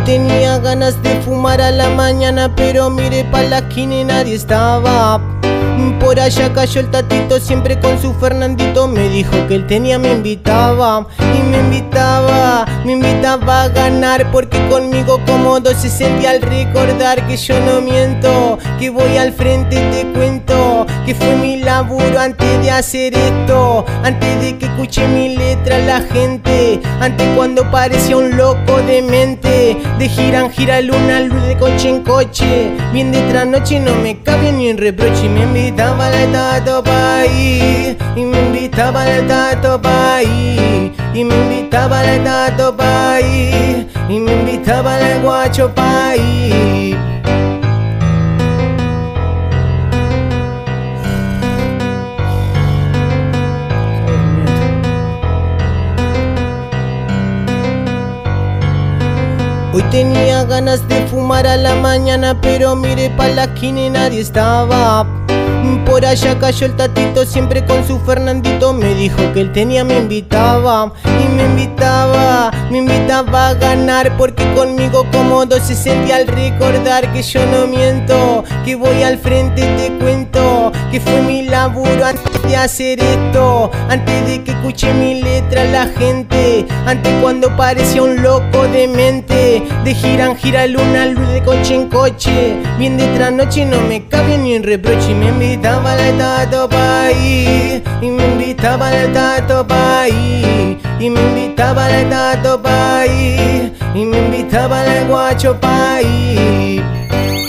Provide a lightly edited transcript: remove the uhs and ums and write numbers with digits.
tenía ganas de fumar a la mañana, pero miré pa' la esquina y nadie estaba. Por allá cayó el Tatito, siempre con su Fernandito. Me dijo que él tenía, me invitaba. Y me invitaba a ganar, porque conmigo cómodo se sentía al recordar que yo no miento, que voy al frente, te cuento que fue mi laburo antes de hacer esto, antes de que escuche mi letra la gente, antes cuando parecía un loco de mente, de gira en gira, luna, luz, de coche en coche, bien de trasnoche, no me cabía ni un reproche. Y me invitaba al Tato pa' ir, y me invitaba al Tato pa' ir, y me invitaba al Tato pa' ir, y me invitaba al Guacho pa' ir. Hoy tenía ganas de fumar a la mañana, pero miré pa' la esquina y nadie estaba. Por allá cayó el Tatito, siempre con su Fernandito. Me dijo que él tenía, me invitaba. Y me invitaba a ganar, porque conmigo cómodo se sentía al recordar que yo no miento, que voy al frente, te cuento que fue mi laburo antes de hacer esto, antes de que escuche mi letra la gente, antes cuando parecía un loco de mente, de gira en gira, luna, luz, de coche en coche, bien de trasnoche, no me cabía ni un reproche. Y me invitaba al Tato pa' ir, y me invitaba al Tato pa' ir, y me invitaba al Tato pa' ir, y me invitaba al Guacho pa' ir.